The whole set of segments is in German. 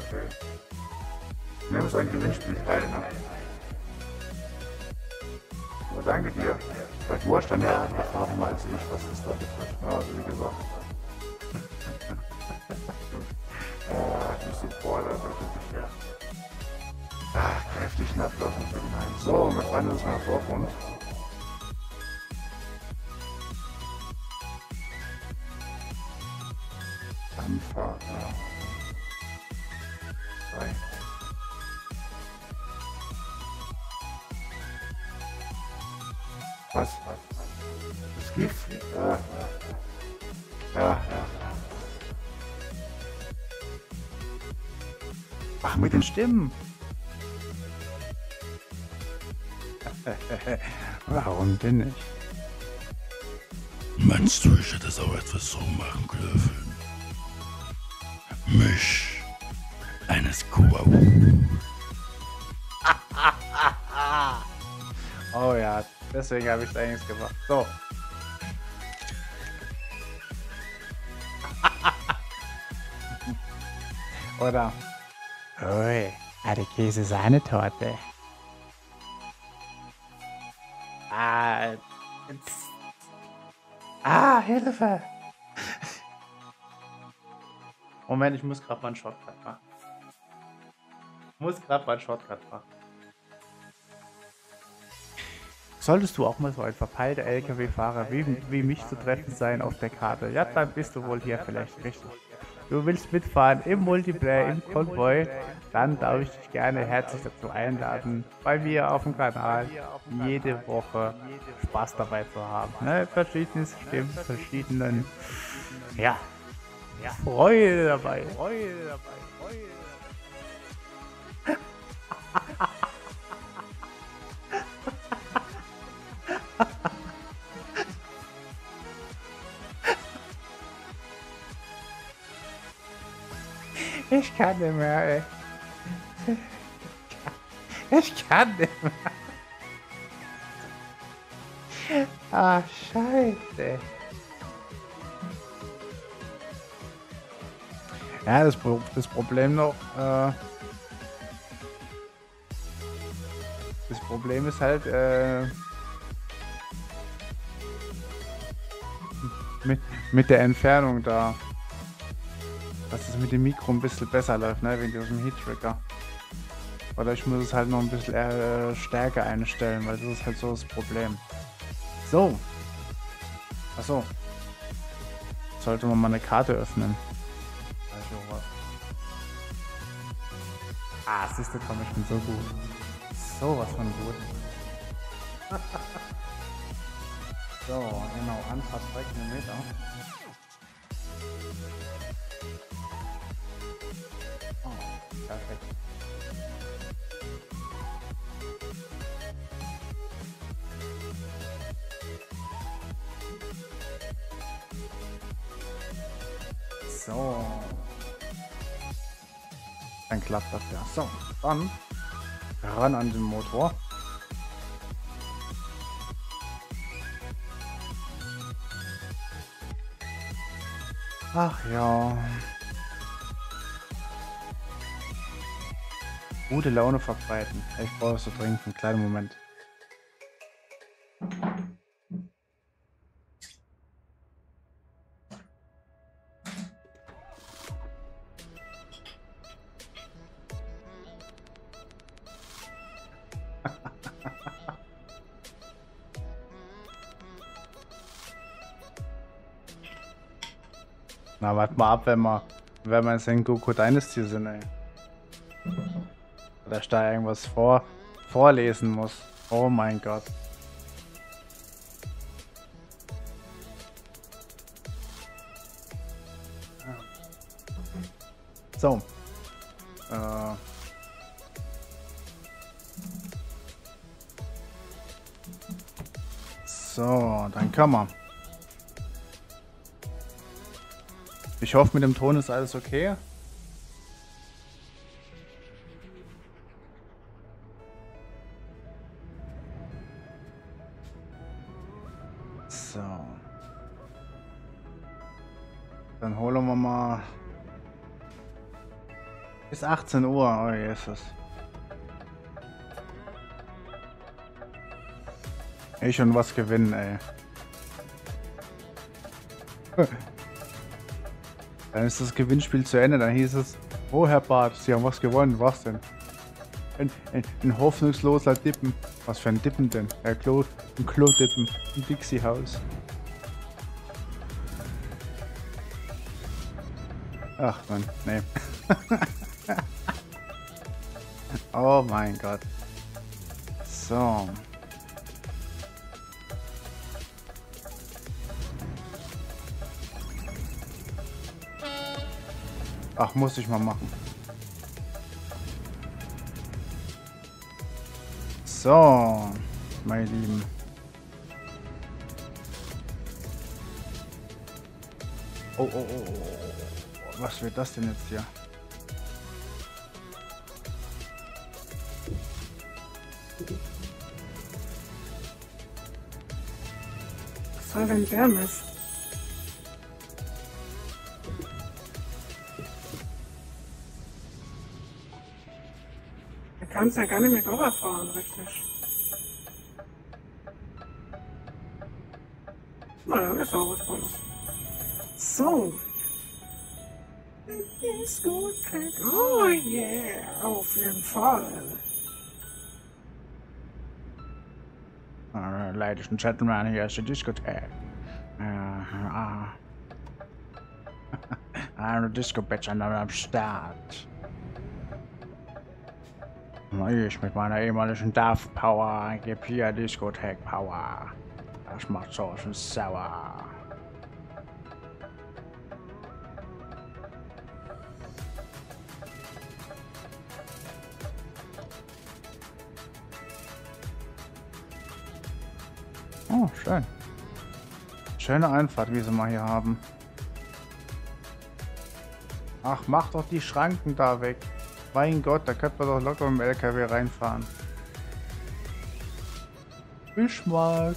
Nimm so ein Gewinnspiel teil, ne? Aber danke dir. Weil du hast dann ja Erfahrung als ich, was das da betrifft. Ja, also wie gesagt. Die Supporter, das ist ja. Ach, kräftig Ablauf für den Heim. So, wir fahren uns mal Vorgrund. Anfahrt, ja. 3. Was? Das Gift? Ja. Ja. Ach, mit den Stimmen. Warum denn nicht? Meinst du, ich hätte es auch etwas so machen dürfen? Mich eines Kuau. Oh ja, deswegen habe ich es eigentlich gemacht. So. Oder? Ui, eine Käse-Sahnetorte. Jetzt. Hilfe! Moment, ich muss gerade mal einen Shortcut machen. Solltest du auch mal so ein verpeilter LKW-Fahrer wie mich zu treffen sein auf der Karte, ja, dann bist du wohl hier vielleicht richtig. Du willst mitfahren im Multiplayer, im Konvoi, dann darf ich dich gerne herzlich dazu einladen, bei mir auf dem Kanal jede Woche Spaß dabei zu haben. Ne? Verschiedene Stimmen, verschiedenen, ja, Freude dabei. Ich kann nicht mehr, ey. Ich kann nicht mehr. Ah, scheiße. Ja, das Problem noch, das Problem ist halt, mit der Entfernung da. Dass es mit dem Mikro ein bisschen besser läuft, ne, wegen diesem Heat-Trigger. Oder ich muss es halt noch ein bisschen stärker einstellen, weil das ist halt so das Problem. So. Achso. Sollte man mal eine Karte öffnen. Siehst du, komm, ich bin so gut. So was von gut. So, genau, Anfahrt 2 Kilometer. Oh, perfekt. So. Dann klappt das ja. So, dann ran an den Motor. Ach ja. Gute Laune verbreiten. Ich brauche es so dringend, einen kleinen Moment. Na, warte mal ab, wenn wir in Sengoku Dynasty sind, ey. Oder ich da irgendwas vorlesen muss. Oh mein Gott. So. So, dann kann man. Ich hoffe, mit dem Ton ist alles okay. So. Dann holen wir mal Bis 18 Uhr, oh Jesus. Ich schon was gewinnen, ey. Dann ist das Gewinnspiel zu Ende, dann hieß es, oh Herr Barth, Sie haben was gewonnen, was denn? Ein hoffnungsloser Dippen. Was für ein Dippen denn? Ein Klo-Dippen im Dixie-Haus. Ach man, nee. Oh mein Gott. So. Ach, muss ich mal machen. So, meine Lieben. Oh. Was wird das denn jetzt hier? Was soll denn der Mist? Du kannst ja gar nicht mit Roller fahren, richtig. Naja, ist auch was Tolles. So. Diskothek. Oh yeah, auf jeden Fall. Ladies and Gentlemen, hier ist die Diskothek. Eine Disco-Bitch am Start. Ich mit meiner ehemaligen Daft Power gebe hier Diskothek Power. Das macht so schön sauer. Oh, schön. Schöne Einfahrt, wie sie mal hier haben. Ach, mach doch die Schranken da weg. Mein Gott, da könnte man doch locker mit dem LKW reinfahren. Fischmarkt.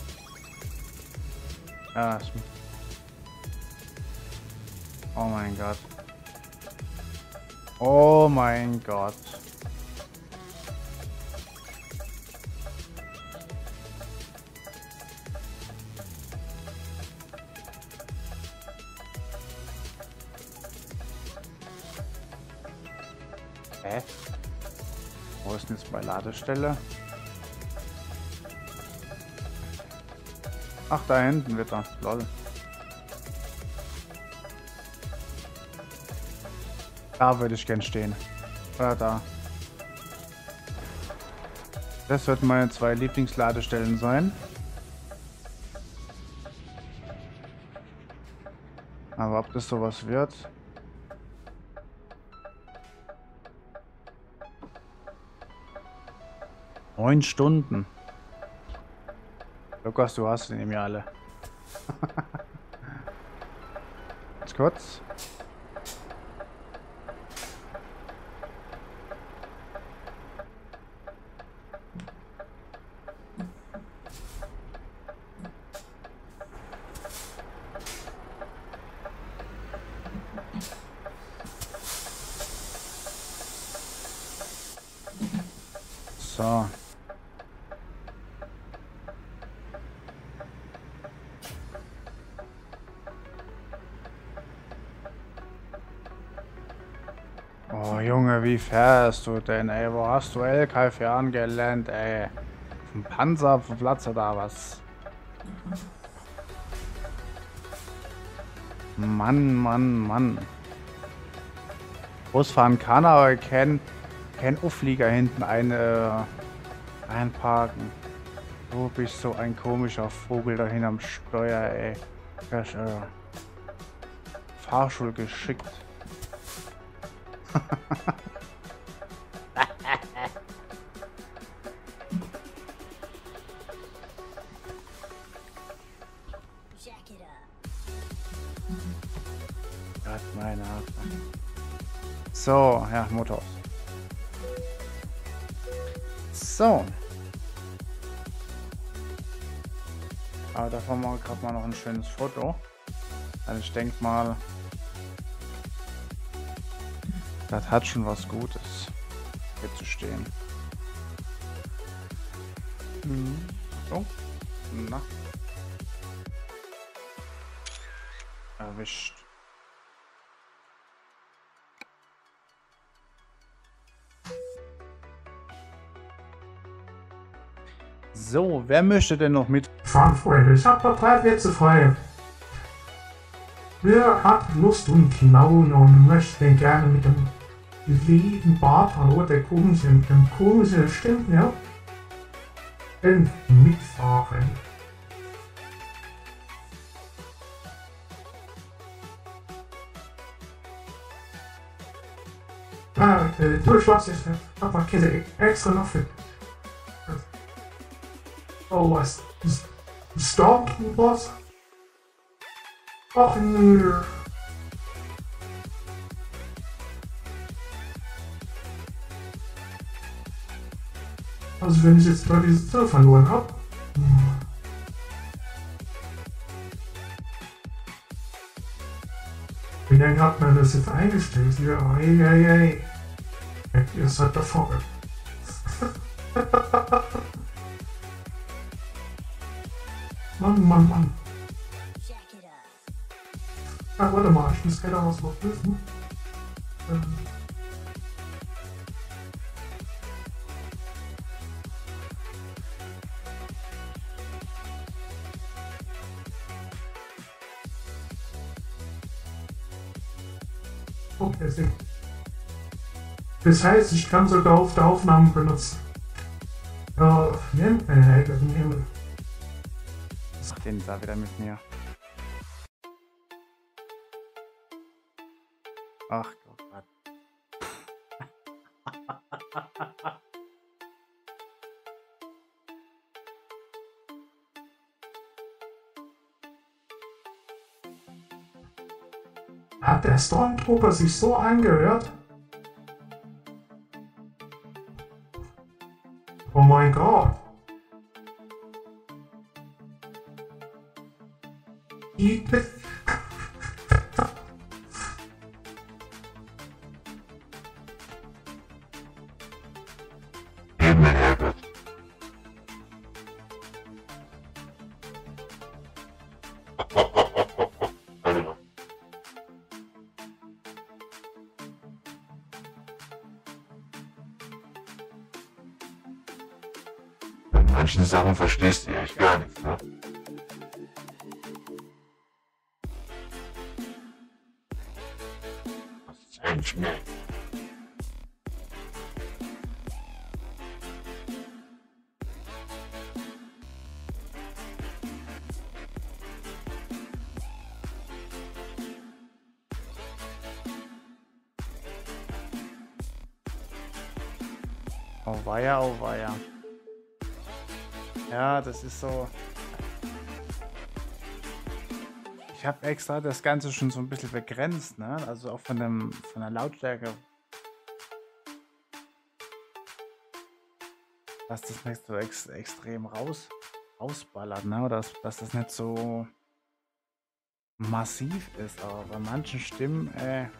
Ja, oh mein Gott. Oh mein Gott. Hä? Wo ist denn jetzt meine Ladestelle? Ach, da hinten wird er. Lol. Da würde ich gern stehen. Oder da. Das sollten meine 2 Lieblingsladestellen sein. Aber ob das sowas wird? Neun Stunden. Lukas, du hast ihn ja alle. Jetzt kurz. So. Oh Junge, wie fährst du denn, ey? Wo hast du LKW angelernt, ey? Vom Panzerplatz oder was? Mann. Busfahren kann, aber kein Auflieger hinten einparken. Du bist so ein komischer Vogel da hin am Steuer, ey. Das ist Fahrschul geschickt. Gott, meine Art. So, ja, Motor aus. So. Aber davon machen wir gerade mal noch ein schönes Foto. Also ich denke mal, Das hat schon was Gutes, hier zu stehen. Oh, na. Erwischt. So, wer möchte denn noch mit? Fahnenfreunde, ich habe noch 3 Plätze frei. Wer hat Lust und Laune und möchte denn gerne mit dem lieben Bart, hallo, der komische Stimmen, ja? Mitfahren. Du Schwarz, ich hab mal Kette extra noch für. Oh, was? Stormtroopers? Ach nö. Also wenn ich jetzt mal diese Tür verloren habe. Wie lange hat man das jetzt eingestellt? Ja, ey. Ihr seid da vorne. Mann. Ah, warte mal, ich muss gerade was noch wissen. Okay, das heißt, ich kann sogar auf der Aufnahme benutzen. Nehmen. Den da wieder mit mir. Ach Gott. Hat der Stormtrooper sich so angehört? Oh mein Gott. Bei manchen Sachen verstehst du echt gar nichts, ne? Was ist eigentlich mehr? Oh weia. Ja, das ist so. Ich habe extra das Ganze schon so ein bisschen begrenzt, ne? Also auch von der Lautstärke. Dass das nicht so extrem rausballert, ne? Oder dass das nicht so massiv ist, aber bei manchen Stimmen,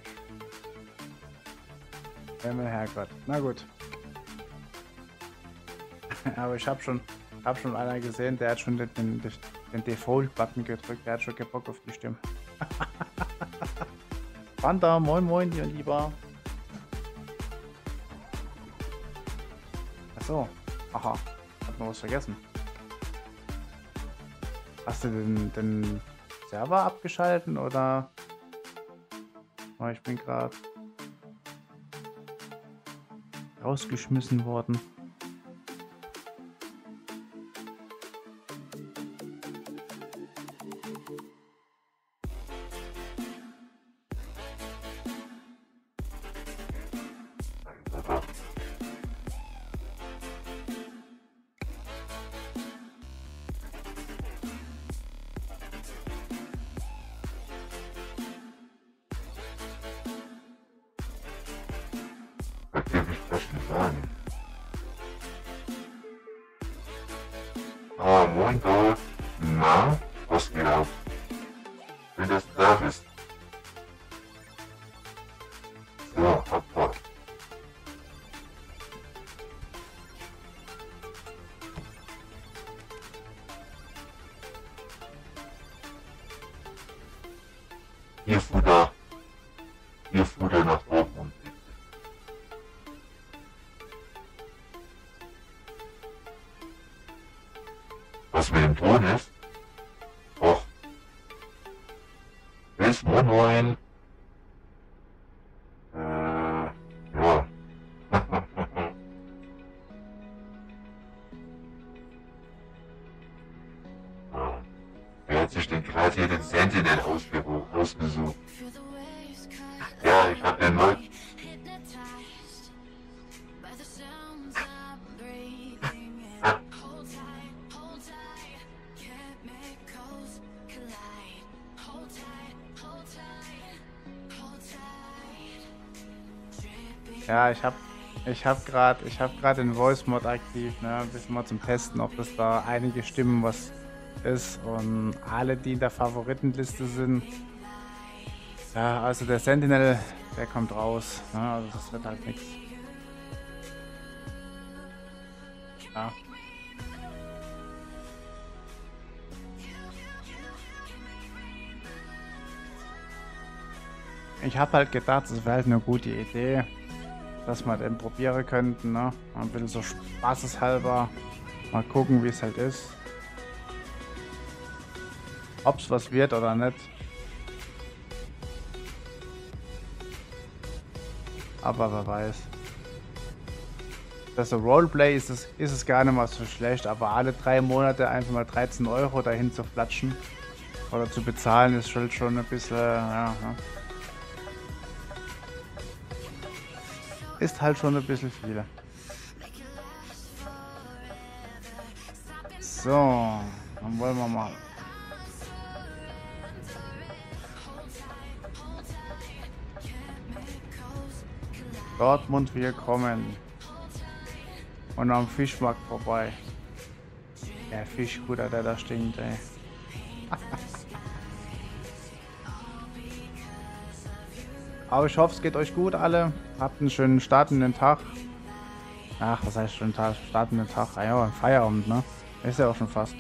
Himmel, Herrgott. Na gut. Aber ich habe schon einer gesehen, der hat schon den Default-Button gedrückt, der hat schon keinen Bock auf die Stimme. Panda, moin, ihr Lieber. Achso, aha, hab noch was vergessen. Hast du den Server abgeschalten oder? Oh, ich bin gerade rausgeschmissen worden. Was darf ich das denn sagen? Ah, moin Gott. Na, was geht ab? Schön, dass du da bist. So, Abfahrt. Ton ist? Och. Bis moin moin. Ja. Wer hat sich denn gerade hier den Sentinel ausgesucht? Ja, ich hab den neu. Ja, ich hab grad den Voice Mod aktiv, ne, ein bisschen mal zum Testen, ob das da einige Stimmen was ist und alle, die in der Favoritenliste sind. Ja, also der Sentinel, der kommt raus, ne, also das wird halt nichts. Ja. Ich habe halt gedacht, es wäre halt eine gute Idee, dass wir den probieren könnten, ne? Ein bisschen so spaßeshalber. Mal gucken, wie es halt ist. Ob es was wird oder nicht. Aber wer weiß. Das so Roleplay ist es gar nicht mal so schlecht, aber alle 3 Monate einfach mal 13 € dahin zu flatschen oder zu bezahlen ist schon ein bisschen, ja. Ist halt schon ein bisschen viel. So, dann wollen wir mal. Dortmund, wir kommen. Und am Fischmarkt vorbei. Der Fischkutter, der da stinkt, ey. Aber ich hoffe, es geht euch gut alle. Habt einen schönen Start in den Tag. Ach, was heißt schönen Start in den Tag? Ah ja, Feierabend, ne? Ist ja auch schon fast.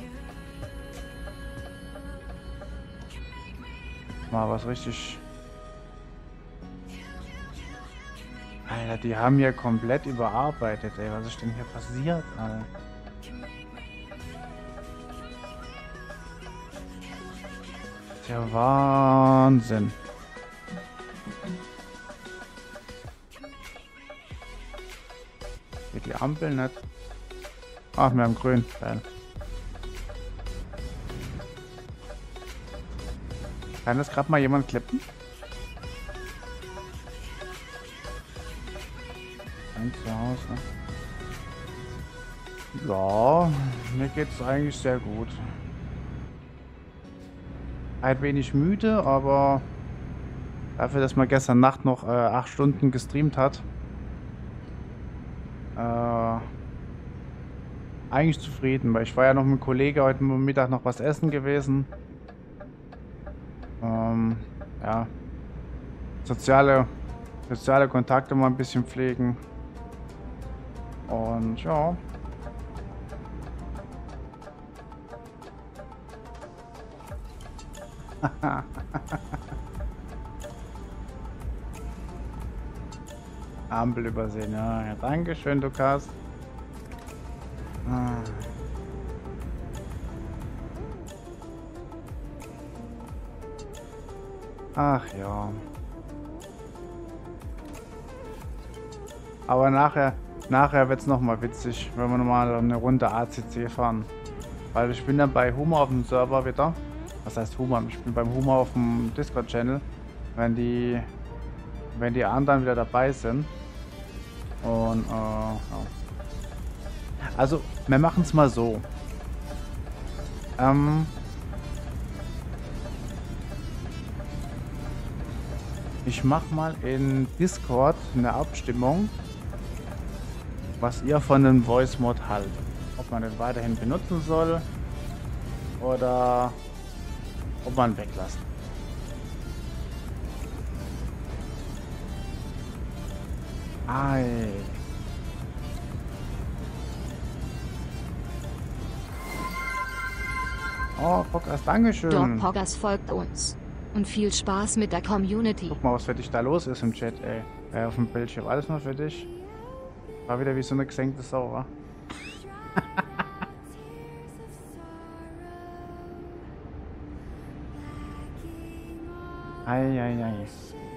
Mal was richtig... Alter, die haben hier komplett überarbeitet, ey. Was ist denn hier passiert, Alter? Der Wahnsinn. Geht die Ampel nicht? Ach, wir haben grün. Geil. Kann das gerade mal jemand klippen? Ein zu Hause. Ja, mir geht's eigentlich sehr gut. Ein wenig müde, aber dafür, dass man gestern Nacht noch 8 Stunden gestreamt hat, eigentlich zufrieden, weil ich war ja noch mit einem Kollegen heute Mittag noch was essen gewesen. Ja, soziale Kontakte mal ein bisschen pflegen und ja. Ampel übersehen, ja, danke schön, Lukas. Ach ja. Aber nachher wird es nochmal witzig, wenn wir nochmal eine Runde ACC fahren. Weil ich bin dann bei Humor auf dem Server wieder. Was heißt Humor? Ich bin beim Humor auf dem Discord-Channel. Wenn die anderen wieder dabei sind. Und ja. Also, wir machen es mal so. Ich mache mal in Discord eine Abstimmung, was ihr von dem Voice Mod haltet. Ob man den weiterhin benutzen soll oder ob man weglassen. Ei. Oh, Poggers, Dankeschön. Dog Poggers folgt uns. Und viel Spaß mit der Community. Guck mal, was für dich da los ist im Chat, ey. Auf dem Bildschirm. Alles nur für dich. War wieder wie so eine gesenkte Sau, wa? Eieiei.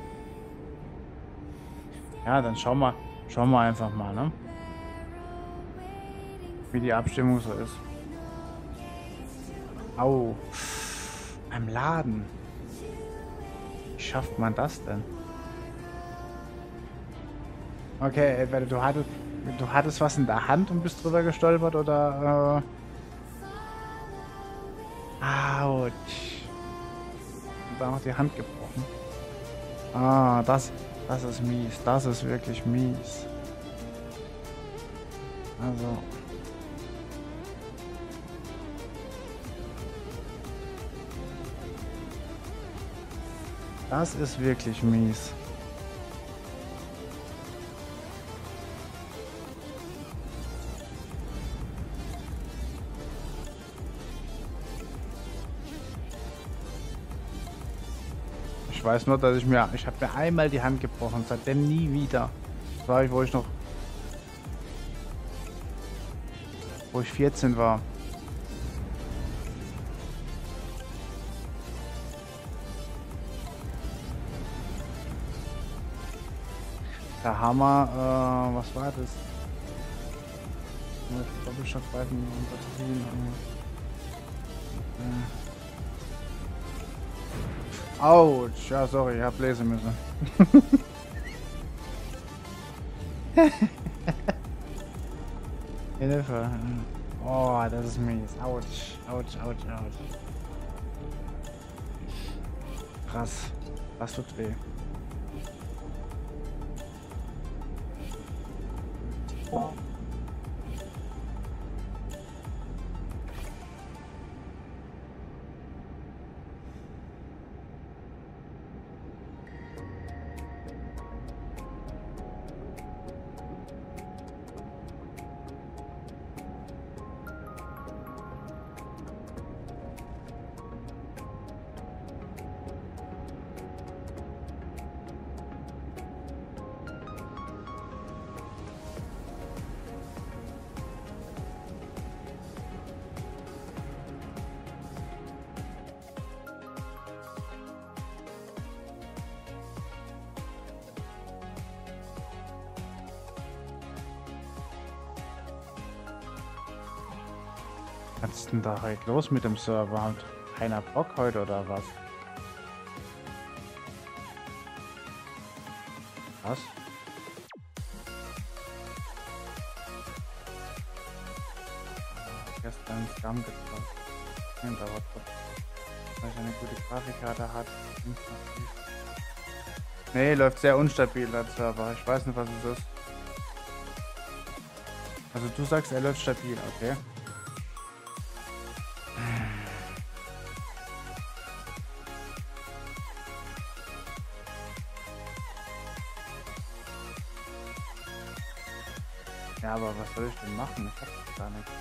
Ja, dann schauen wir einfach mal, ne? Wie die Abstimmung so ist. Au. Beim Laden. Wie schafft man das denn? Okay, entweder du hattest was in der Hand und bist drüber gestolpert oder Autsch. Und dann auch die Hand gebrochen. Ah, das ist mies. Das ist wirklich mies. Also. Das ist wirklich mies. Ich weiß nur, dass ich habe mir einmal die Hand gebrochen, seitdem nie wieder. Das war ich, wo ich 14 war. Der Hammer, was war das? Mit Doppelstockreifen unterziehen. Autsch, ja sorry, ich hab lesen müssen. Hilfe. Oh, das ist mies. Autsch, autsch, autsch, autsch. Krass. Das tut weh. Was ist denn da heute los mit dem Server? Hat keiner Bock heute oder was? Was? Gestern Scam getroffen. Nein, da war trotzdem, weil ich eine gute Grafikkarte hat. Nee, läuft sehr unstabil der Server. Ich weiß nicht, was es ist. Also du sagst, er läuft stabil, okay. Ja, aber was soll ich denn machen? Ich hab das gar nicht.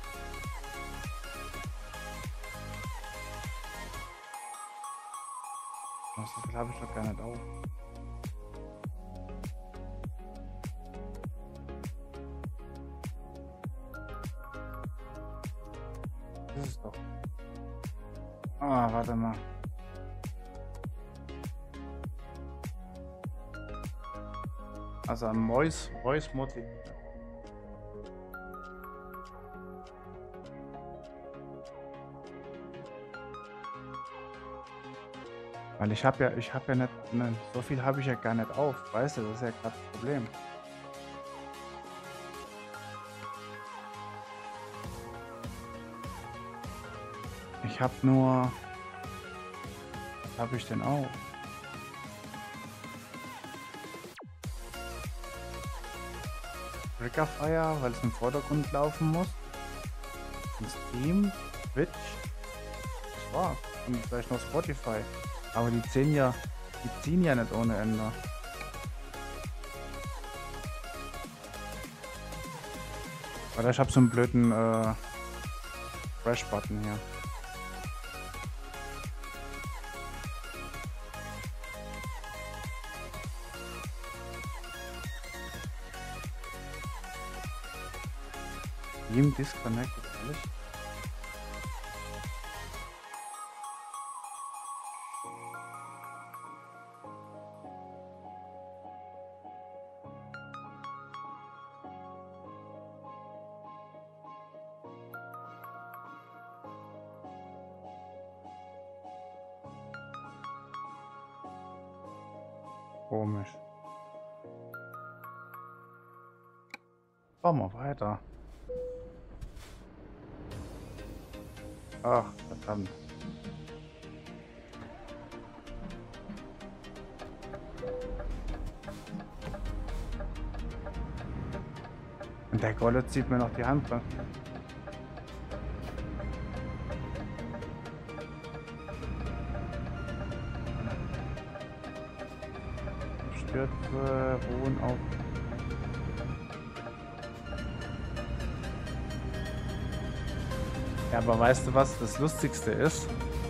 So viel habe ich doch gar nicht auf. Das ist doch. Ah, warte mal. Also ein Voice Mod. Weil ich habe ja nicht, ne, so viel habe ich ja gar nicht auf, weißt du, das ist ja gerade das Problem. Ich habe nur, was habe ich denn auf? Triggerfire, weil es im Vordergrund laufen muss. Und Steam, Twitch, das war's. Und vielleicht noch Spotify. Aber die ziehen ja nicht ohne Ende. Oder ich habe so einen blöden Fresh-Button hier. Team disconnected, ehrlich? Komisch. Fahren wir weiter. Ach, verdammt. Und der Golle zieht mir noch die Hand dran. Stürze ruhen auf. Ja, aber weißt du, was das Lustigste ist?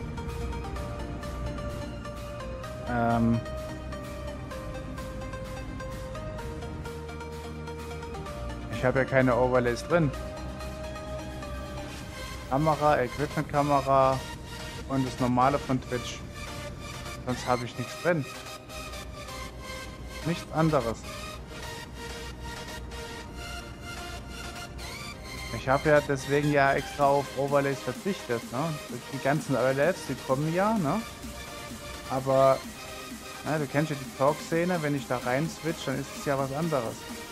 Ich habe ja keine Overlays drin. Kamera, Equipment-Kamera und das normale von Twitch. Sonst habe ich nichts drin. Nichts anderes. Ich habe ja deswegen ja extra auf Overlays verzichtet, ne? Die ganzen Overlays, die kommen ja, ne? Aber, na, du kennst ja die Talk-Szene, wenn ich da rein switch, dann ist es ja was anderes.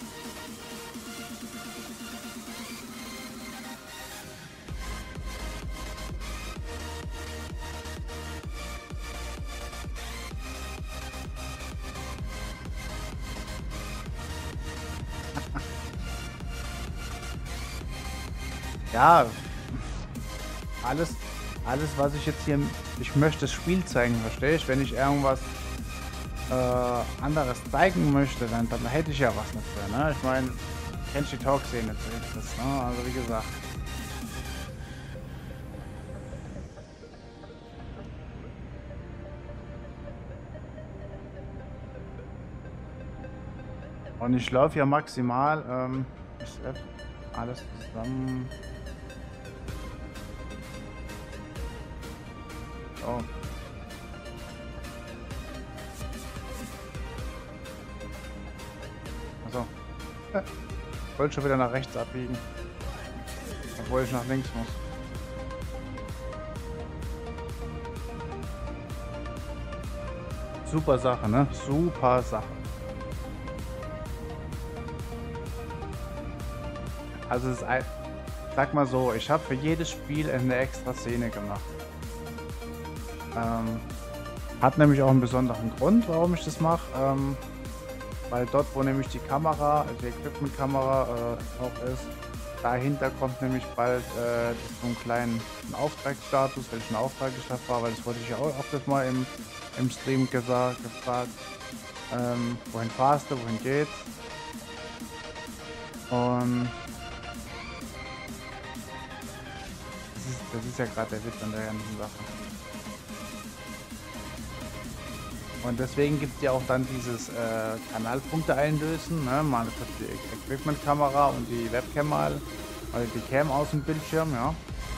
Ja, alles was ich jetzt hier, ich möchte das Spiel zeigen, verstehe ich? Wenn ich irgendwas anderes zeigen möchte, dann hätte ich ja was dafür, ne? Ich meine, kennst die Talk-Szene zumindest, ne? Also wie gesagt. Und ich laufe ja maximal, alles zusammen. Oh. Achso. Ich wollte schon wieder nach rechts abbiegen. Obwohl ich nach links muss. Super Sache, ne? Super Sache. Also es ist ein, sag mal so, ich habe für jedes Spiel eine extra Szene gemacht. Hat nämlich auch einen besonderen Grund, warum ich das mache. Weil dort, wo nämlich die Kamera, also die Equipment-Kamera auch ist, dahinter kommt nämlich bald so einen kleinen Auftragsstatus, welchen Auftrag ich da fahre, weil das wollte ich ja auch das mal im Stream gefragt. Wohin fahrst du, wohin geht's? Und das ist ja gerade der Witz an der ganzen Sache. Und deswegen gibt es ja auch dann dieses Kanalpunkte einlösen, ne? Mal die Equipment-Kamera und die Webcam mal, also die Cam aus dem Bildschirm, ja.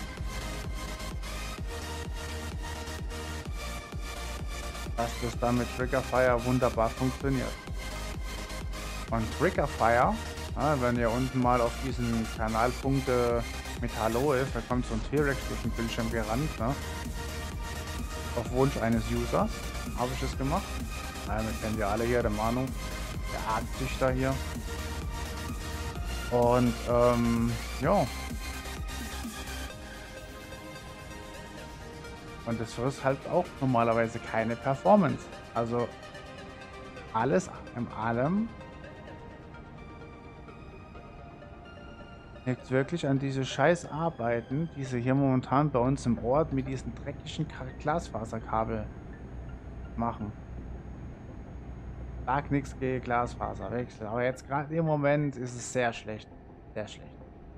Dass das dann mit Triggerfire wunderbar funktioniert. Und Triggerfire, ja, wenn ihr unten mal auf diesen Kanalpunkte mit Hallo ist, da kommt so ein T-Rex durch den Bildschirm gerannt, ne? Auf Wunsch eines Users habe ich das gemacht. Ja, wir kennen ja alle hier, der Manu, der Artzüchter hier. Und ja. Und das ist halt auch normalerweise keine Performance. Also alles in allem liegt wirklich an diese scheiß Arbeiten, die sie hier momentan bei uns im Ort mit diesen dreckigen Glasfaserkabel machen. Sag nichts gegen Glasfaserwechsel, aber jetzt gerade im Moment ist es sehr schlecht. Sehr schlecht.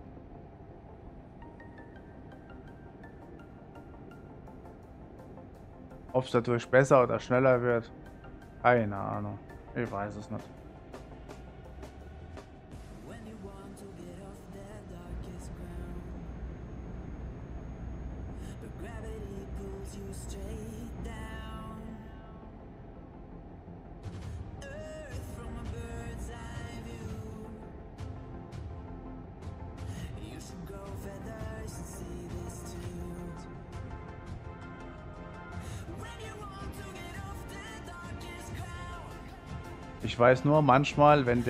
Ob es dadurch besser oder schneller wird, keine Ahnung. Ich weiß es nicht. Ich weiß nur manchmal, wenn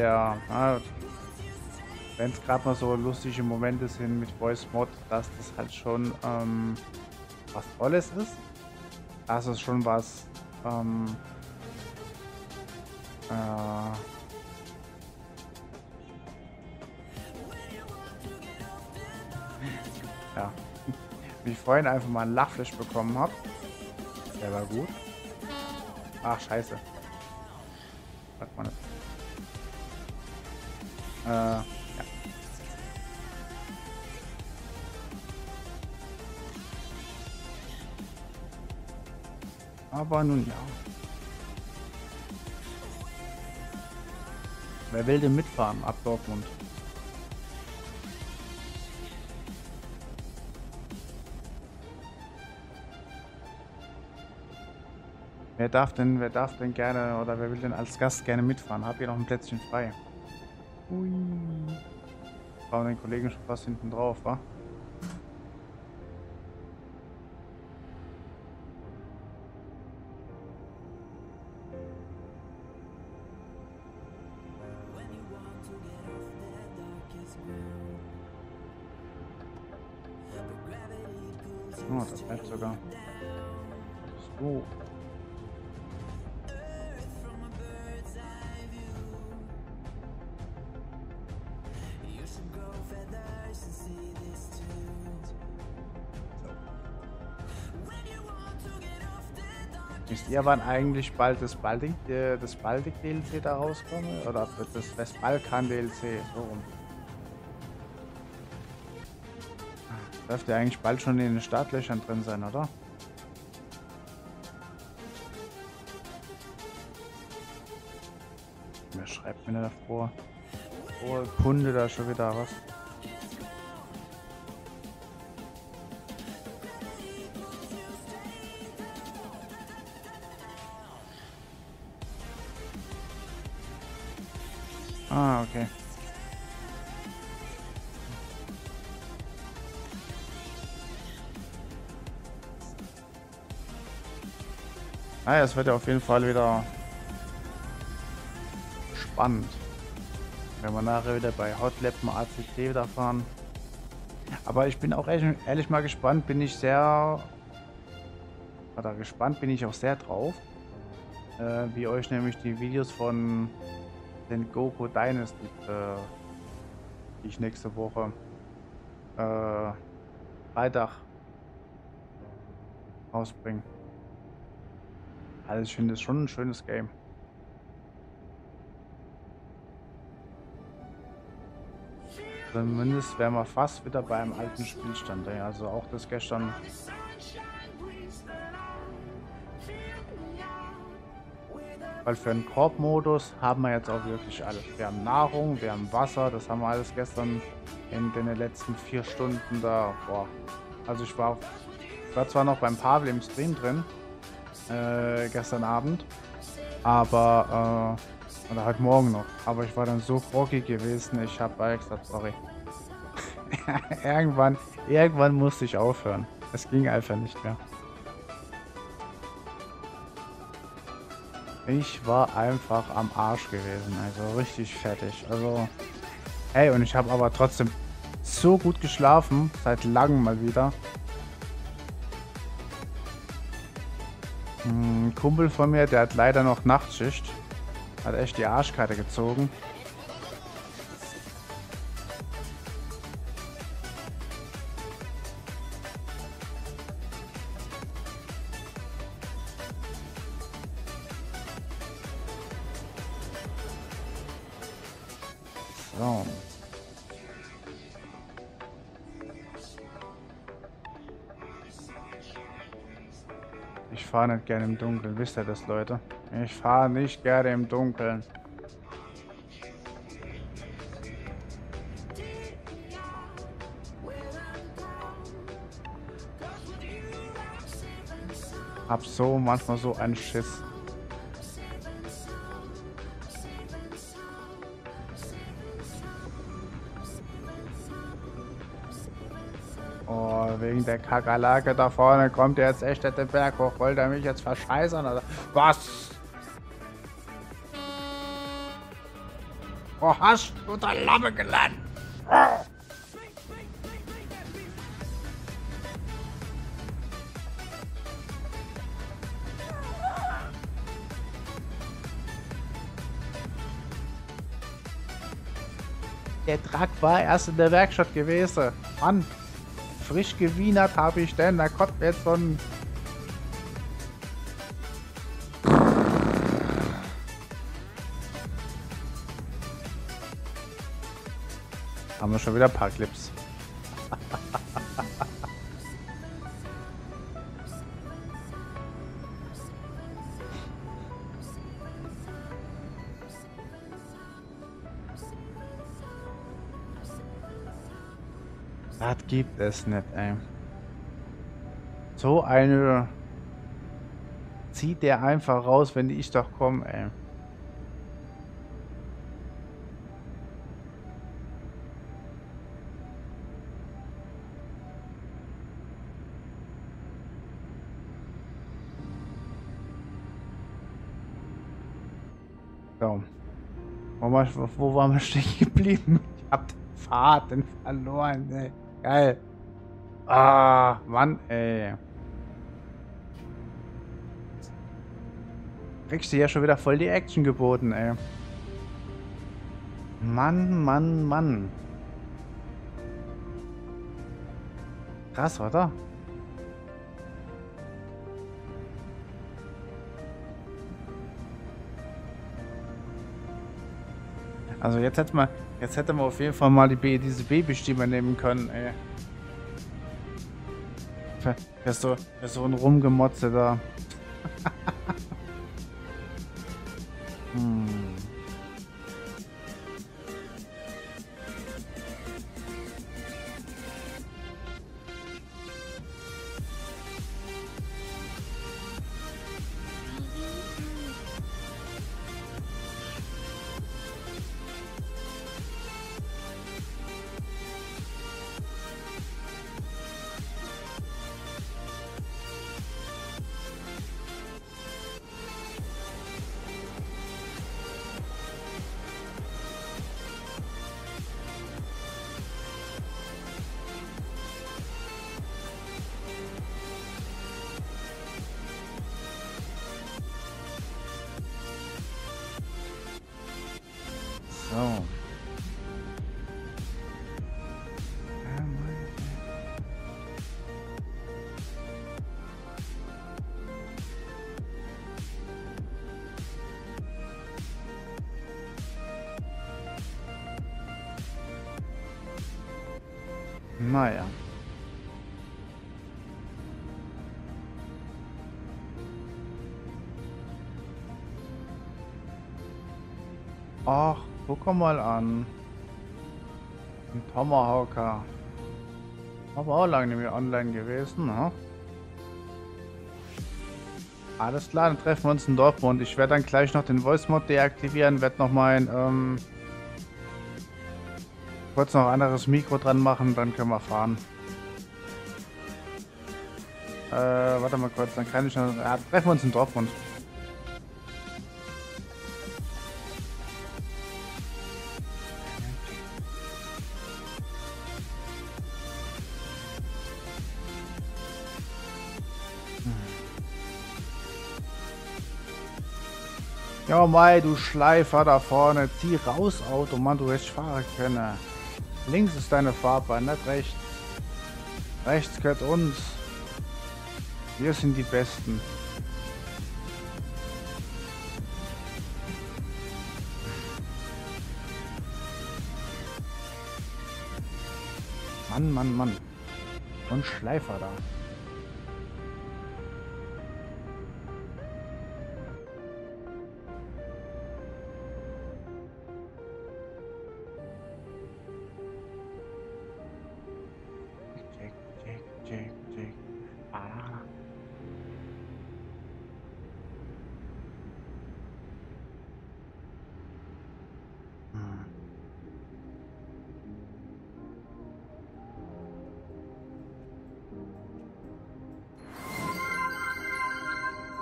wenn es gerade mal so lustige Momente sind mit Voice Mod, dass das halt schon was Tolles ist. Das ist schon was ja, wie ich vorhin einfach mal einen Lachflash bekommen habe. Der war gut. Ach, scheiße. Warte mal. Ja. Aber nun ja. Wer will denn mitfahren ab Dortmund? Wer darf denn gerne oder wer will denn als Gast gerne mitfahren? Habt ihr noch ein Plätzchen frei? Ui. Brauchen den Kollegen schon fast hinten drauf, wa? Oh, das bleibt sogar. So. Wisst ihr, wann eigentlich bald das Baltic DLC da rauskommt? Oder wird das Westbalkan DLC? So rum. Dürfte ja eigentlich bald schon in den Startlöchern drin sein, oder? Wer schreibt mir da vor? Oh, Kunde da schon wieder was. Ah, okay. Naja, es wird ja auf jeden Fall wieder spannend. Wenn wir nachher wieder bei Hotlappen ACT wieder fahren. Aber ich bin auch ehrlich mal gespannt, bin ich auch sehr drauf. Wie euch nämlich die Videos von den Goku Dynasty, die ich nächste Woche Freitag ausbringe. Also ich finde es schon ein schönes Game. Zumindest wären wir fast wieder beim alten Spielstand. Also auch das gestern. Weil für den Koop-Modus haben wir jetzt auch wirklich alles. Wir haben Nahrung, wir haben Wasser, das haben wir alles gestern in den letzten 4 Stunden da. Boah. Also ich war zwar noch beim Pavel im Stream drin, gestern Abend, aber oder heute Morgen noch. Aber ich war dann so groggy gewesen, ich habe gesagt, sorry. irgendwann musste ich aufhören. Es ging einfach nicht mehr. Ich war einfach am Arsch gewesen, also richtig fertig. Also, hey, und ich habe aber trotzdem so gut geschlafen, seit langem mal wieder. Ein Kumpel von mir, der hat leider noch Nachtschicht, hat echt die Arschkarte gezogen. So. Ich fahre nicht gerne im Dunkeln, wisst ihr das, Leute? Ich fahre nicht gerne im Dunkeln. Hab so manchmal so einen Schiss. Oh, wegen der Kakerlake da vorne kommt der jetzt echt den Berg hoch. Wollt er mich jetzt verscheißern oder was? Wo hast du der Lamme gelernt? Der Truck war erst in der Werkstatt gewesen. Mann, frisch gewienert habe ich denn. Da kommt mir jetzt so ein... Haben wir schon wieder ein paar Clips. Das gibt es nicht, ey. So eine zieht der einfach raus, wenn ich doch komme, ey. So. Wo waren wir stehen geblieben? Ich hab den Faden verloren, ey. Geil. Ah, Mann, ey. Kriegst du ja schon wieder voll die Action geboten, ey. Mann, Mann, Mann. Krass, oder? Also jetzt hätte man auf jeden Fall mal diese Babystimme nehmen können, ey. Für so ein Rumgemotze da. So. Naja. Ach, guck mal an. Ein Tomahawker. Aber auch lange nicht mehr online gewesen, ne? Alles klar, dann treffen wir uns in Dortmund. Ich werde dann gleich noch den Voice Mod deaktivieren, werde noch mein kurz noch ein anderes Mikro dran machen, dann können wir fahren. Warte mal kurz, dann kann ich noch... Ja, treffen wir uns in Dortmund. Ja, Mai, du Schleifer da vorne. Zieh raus, Auto, Mann, du hättest fahren können. Links ist deine Fahrbahn, nicht rechts. Rechts gehört uns. Wir sind die Besten. Mann, Mann, Mann. Und Schleifer da.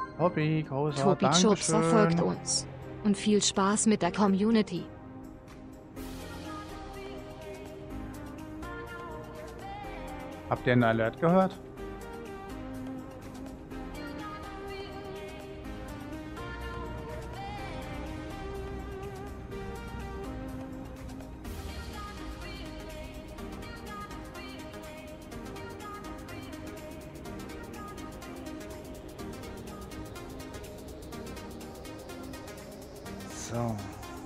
Tobi Chops verfolgt uns. Und viel Spaß mit der Community. Habt ihr einen Alert gehört? So.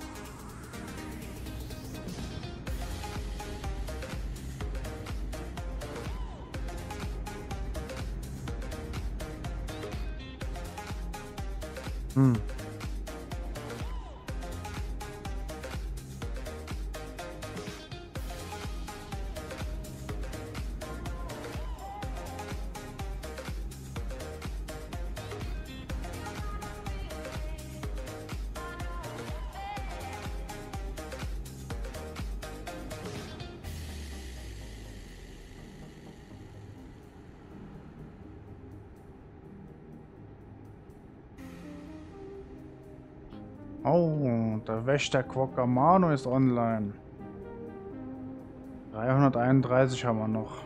Hm. Oh, der Wächter Quaccamano ist online. 331 haben wir noch.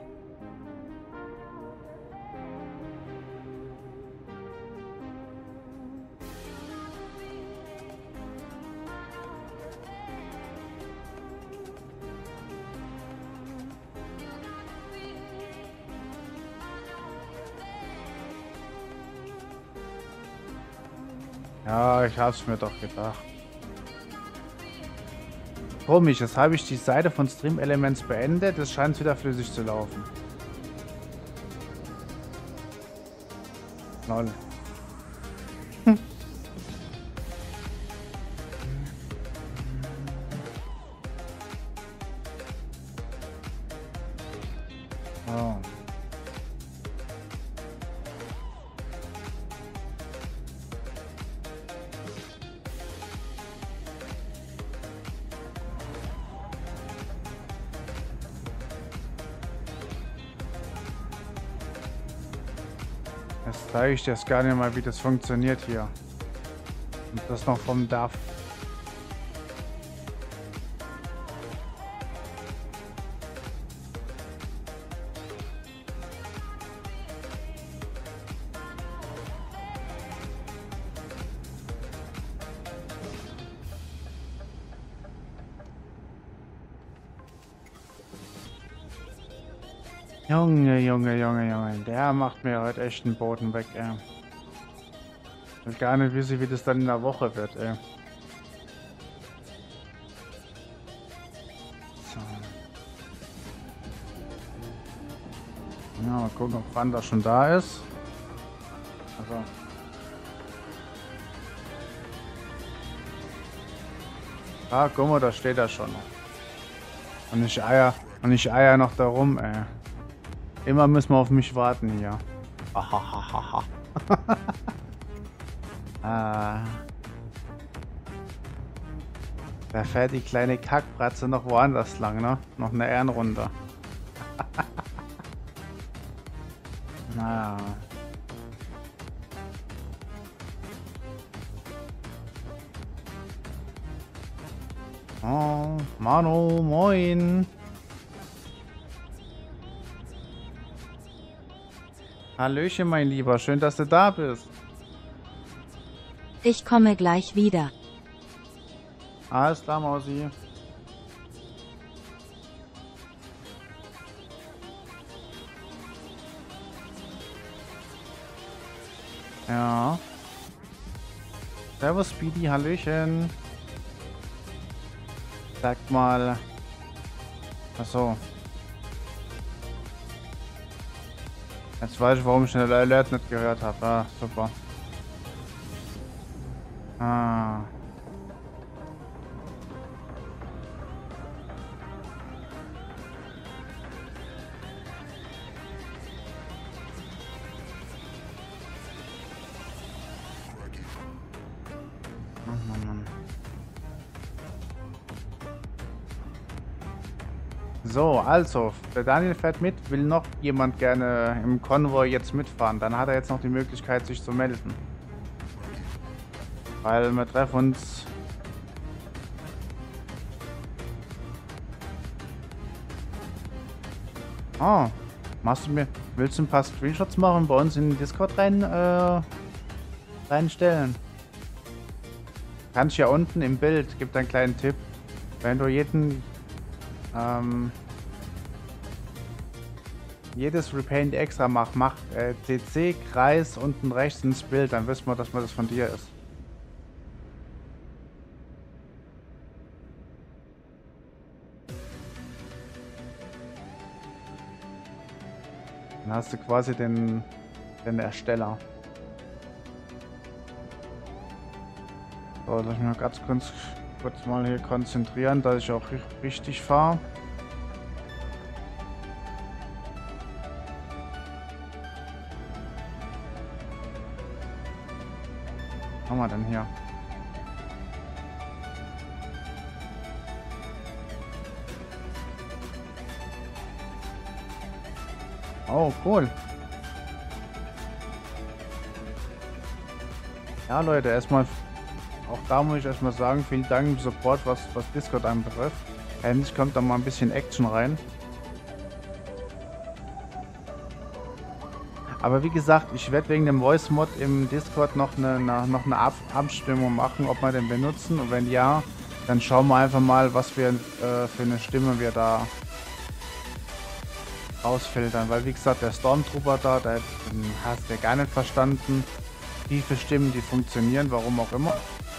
Ja, ich hab's mir doch gedacht. Komisch, jetzt habe ich die Seite von Stream Elements beendet. Es scheint wieder flüssig zu laufen. Lol. Oh. Jetzt zeige ich dir das gar nicht mal, wie das funktioniert hier. Und das noch vom DAF. Junge, Junge, Junge, Junge. Der macht mir heute echt den Boden weg, ey. Ich will gar nicht wissen, wie das dann in der Woche wird, ey. So. Ja, mal gucken, ob Wanda schon da ist. Also. Ah, guck mal, da steht er schon. Und ich eier noch da rum, ey. Immer müssen wir auf mich warten hier. Ah. Da fährt die kleine Kackbratze noch woanders lang, ne? Noch eine Ehrenrunde. Naja. Oh, Mano, moin. Hallöchen, mein Lieber. Schön, dass du da bist. Ich komme gleich wieder. Alles klar, Mausi. Ja. Servus, Speedy. Hallöchen. Sag mal. Achso. Jetzt weiß ich, warum ich den Alert nicht gehört habe. Ah, super. Ah. Mann. So, also, der Daniel fährt mit. Will noch jemand gerne im Konvoi jetzt mitfahren? Dann hat er jetzt noch die Möglichkeit, sich zu melden. Weil wir treffen uns... Oh, Willst du ein paar Screenshots machen, bei uns in den Discord reinstellen? Kannst ja unten im Bild, gibt einen kleinen Tipp. Wenn du jedes Repaint extra macht, CC, Kreis unten rechts ins Bild, dann wissen wir, dass das von dir ist. Dann hast du quasi den Ersteller. So, lass mich mal ganz kurz mal hier konzentrieren, dass ich auch richtig fahre. Was haben wir denn hier? Oh, cool. Ja, Leute, erstmal, auch da muss ich erstmal sagen, vielen Dank im Support, was Discord anbetrifft. Endlich kommt da mal ein bisschen Action rein. Aber wie gesagt, ich werde wegen dem Voice Mod im Discord noch eine Abstimmung machen, ob wir den benutzen. Und wenn ja, dann schauen wir einfach mal, was für eine Stimme wir da rausfiltern. Weil wie gesagt, der Stormtrooper da, den hast du ja gar nicht verstanden. Tiefe Stimmen, die funktionieren, warum auch immer.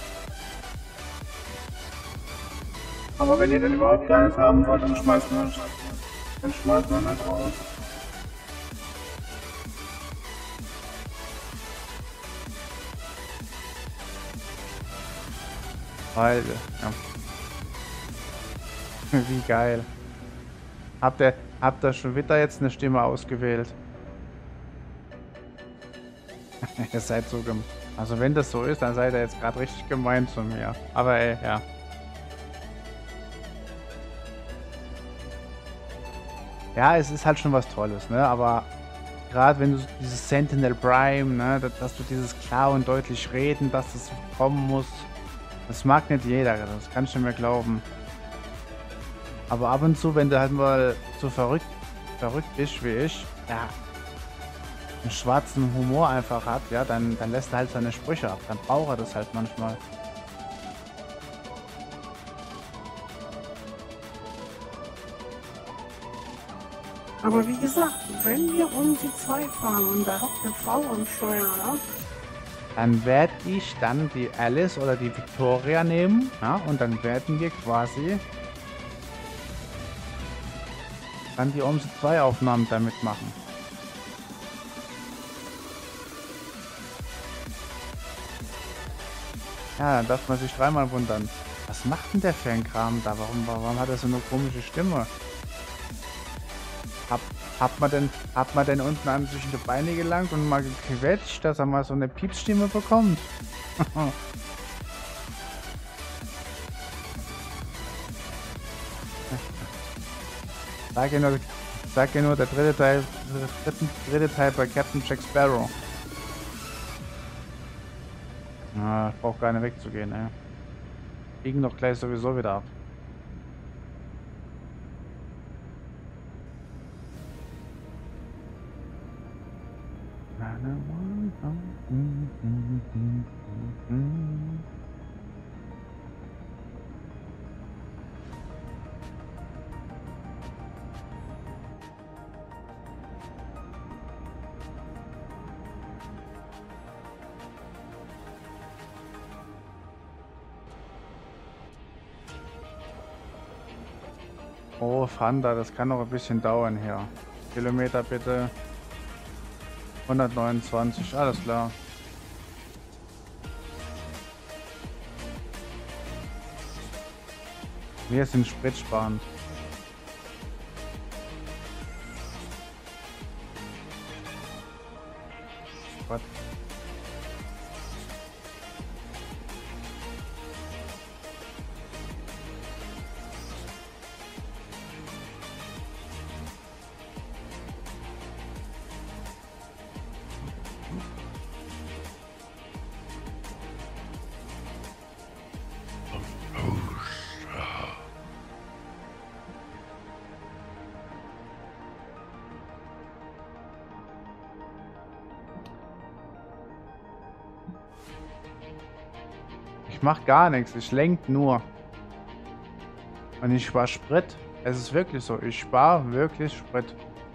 Aber wenn ihr denn überhaupt keins haben wollt, dann schmeißt man nicht raus. Weil, ja. Wie geil. Habt ihr schon wieder jetzt eine Stimme ausgewählt? Ihr seid so gemein. Also wenn das so ist, dann seid ihr jetzt gerade richtig gemein zu mir. Aber ey, ja. Ja, es ist halt schon was Tolles, ne? Aber gerade wenn du dieses Sentinel Prime, ne, dass du dieses klar und deutlich reden, dass das kommen muss, das mag nicht jeder, das kannst du mir glauben. Aber ab und zu, wenn du halt mal so verrückt bist wie ich, ja, einen schwarzen Humor einfach hat, ja, dann lässt er halt seine Sprüche ab. Dann braucht er das halt manchmal. Aber wie gesagt, wenn wir um die 2 fahren und da hockt eine Frau am Steuer, ne? Dann werde ich dann die Alice oder die Victoria nehmen, ja, und dann werden wir quasi dann die OMSI 2 Aufnahmen damit machen. Ja, dann darf man sich dreimal wundern. Was macht denn der für ein Kram da? Warum hat er so eine komische Stimme? Hat man denn unten an zwischen die Beine gelangt und mal gequetscht, dass er mal so eine Piepsstimme bekommt? Sag ja nur der dritte Teil bei Captain Jack Sparrow. Ah, ich brauche gar nicht wegzugehen, ey. Biegen doch gleich sowieso wieder ab. Oh, Fanda, das kann noch ein bisschen dauern hier. Kilometer bitte. 129, alles klar. Wir sind spritsparend. Gott. mache gar nichts. Ich lenke nur. Und ich spare Sprit. Es ist wirklich so. Ich spare wirklich Sprit.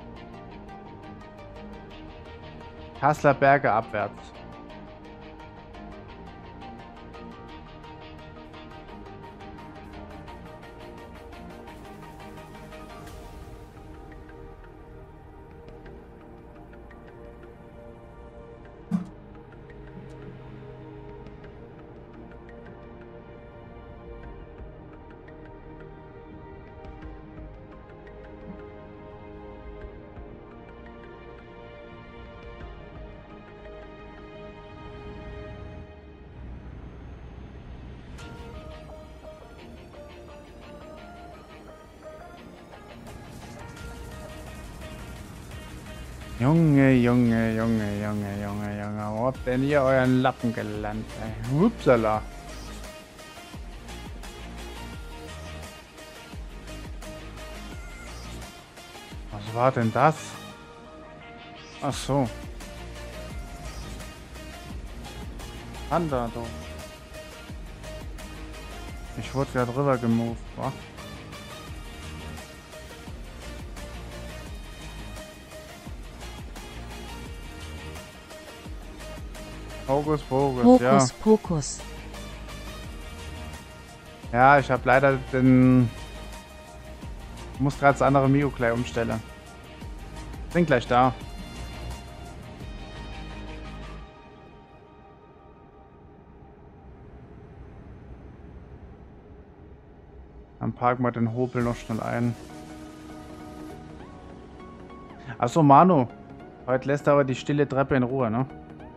Kasseler Berge abwärts. Junge, Junge, Junge, Junge, Junge, Junge. Wo habt denn ihr euren Lappen gelernt, ey? Hupsala. Was war denn das? Ach so. Panda, du. Ich wurde gerade rüber gemoved, wa? Fokus, Fokus, ja. Hokus Pokus. Ja, ich habe leider den... muss gerade das andere Mio gleich umstellen. Bin gleich da. Dann parken wir den Hobel noch schnell ein. Achso, Manu. Heute lässt aber die stille Treppe in Ruhe, ne?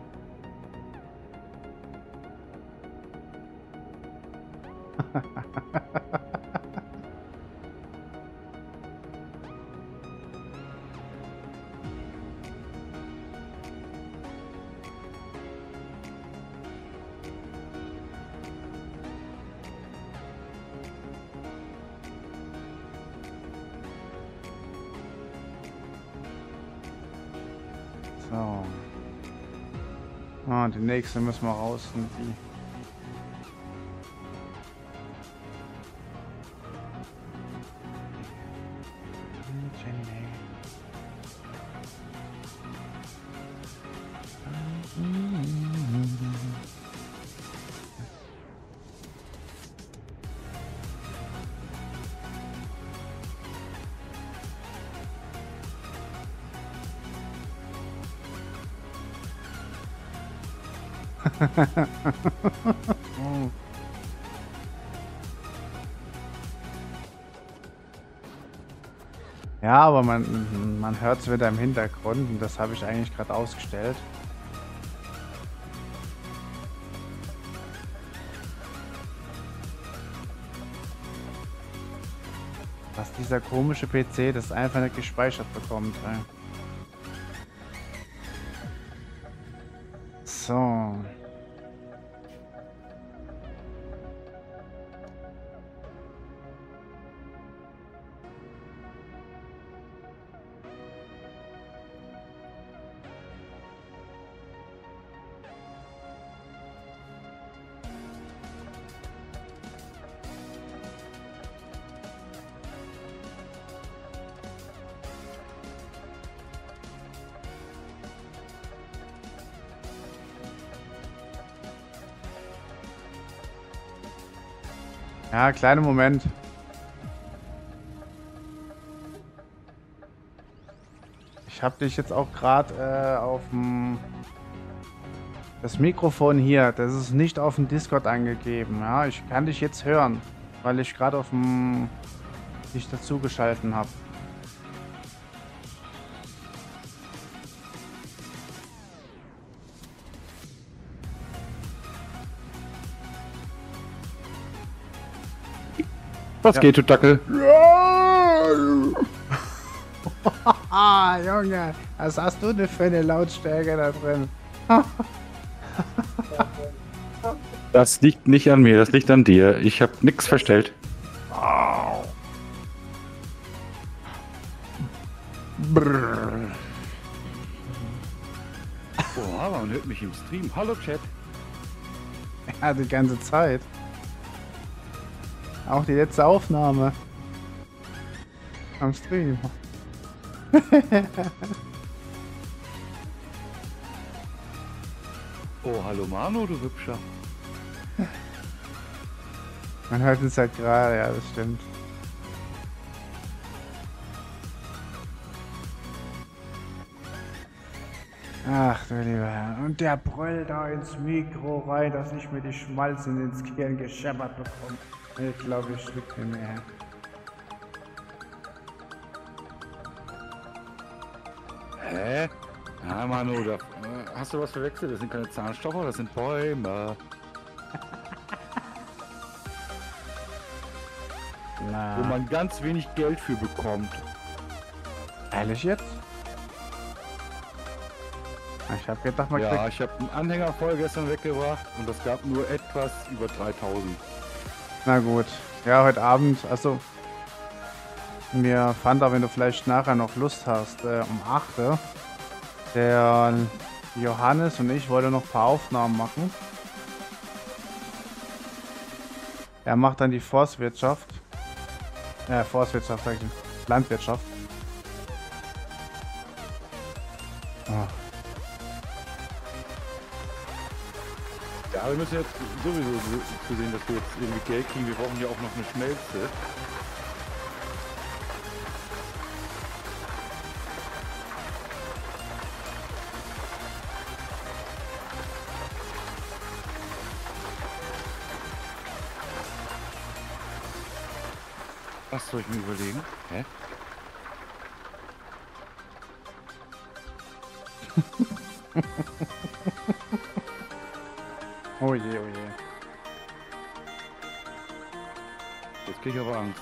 So. Ah, die nächste müssen wir raus. Die. Oh. Ja, aber man hört es wieder im Hintergrund und das habe ich eigentlich gerade ausgestellt. Was dieser komische PC das einfach nicht gespeichert bekommt. Ey. So. Ja, kleiner Moment. Ich habe dich jetzt auch gerade auf dem... Das Mikrofon hier, das ist nicht auf dem Discord angegeben. Ja, ich kann dich jetzt hören, weil ich gerade auf dem... dich dazugeschalten habe. Was geht, du Dackel? Ah, Junge, was hast du denn für eine Lautstärke da drin? Das liegt nicht an mir, das liegt an dir. Ich habe nichts verstellt. Brrr. Boah, man hört mich im Stream. Hallo Chat. Ah, die ganze Zeit. Auch die letzte Aufnahme. Am Stream. Oh, hallo Manu, du Hübscher. Man hört es halt gerade, ja, das stimmt. Ach du lieber Herr. Und der brüllt da ins Mikro rein, dass ich mir die Schmalzen ins Gehirn gescheppert bekomme. Ich glaube, ich schluck mir mehr. Hä? Ja, Manu, da, hast du was verwechselt? Das sind keine Zahnstocher, das sind Bäume. Na, Wo man ganz wenig Geld für bekommt. ehrlich jetzt? Ich hab gedacht, man Ja, kriegt... ich habe einen Anhänger voll gestern weggebracht und das gab nur etwas über 3000. Na gut. Ja, heute Abend, also... Mir fand da, wenn du vielleicht nachher noch Lust hast, um 8 Uhr, der Johannes und ich wollten noch ein paar Aufnahmen machen. Er macht dann die Forstwirtschaft. Forstwirtschaft, sag ich. Landwirtschaft. Oh. Ja, wir müssen jetzt sowieso zu sehen, dass wir jetzt irgendwie Geld kriegen. Wir brauchen ja auch noch eine Schmelze. Was soll ich mir überlegen? Hä? Oh je, oh je. Jetzt krieg ich aber Angst.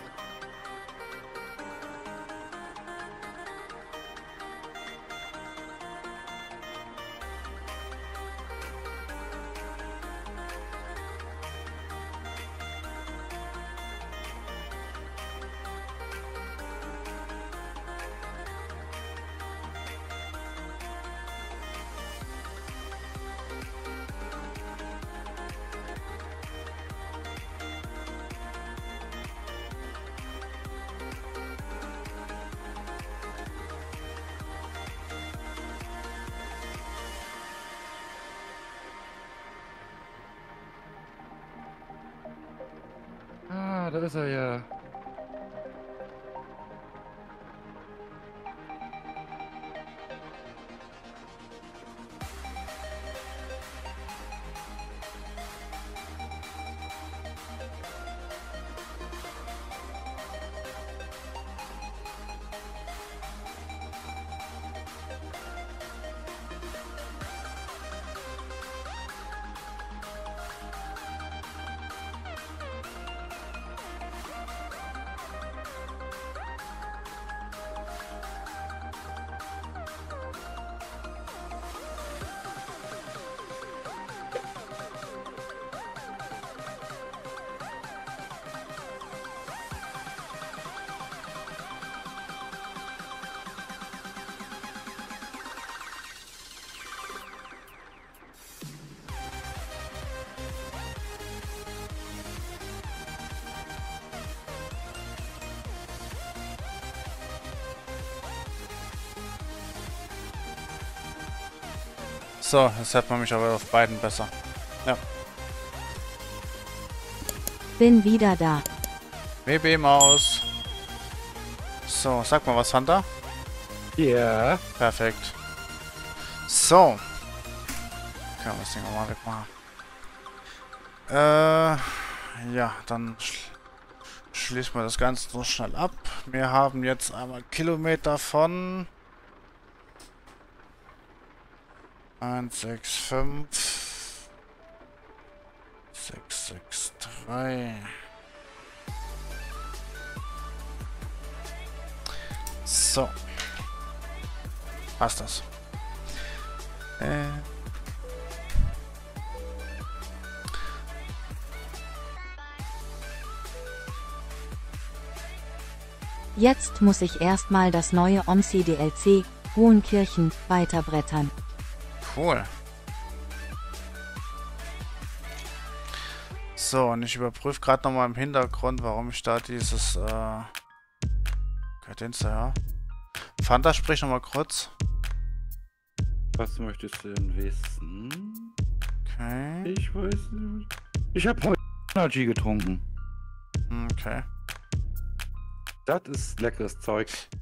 Ah, da ist er ja. So, jetzt hört man mich aber auf beiden besser. Ja. Bin wieder da. WB-Maus. So, sag mal was, Hunter. Ja. Perfekt. So. Können wir das Ding mal wegmachen. Ja, dann schließen wir das Ganze so schnell ab. Wir haben jetzt einmal Kilometer von 165 663. So. Passt das. Jetzt muss ich erstmal das neue OMSI DLC, Hohenkirchen, weiterbrettern. Cool. So, und ich überprüfe gerade nochmal im Hintergrund, warum ich da dieses, Gedöns da, ja. Fanta, sprich nochmal kurz. Was möchtest du denn wissen? Okay. Ich weiß nicht. Ich habe heute Energy getrunken. Okay. Das ist leckeres Zeug.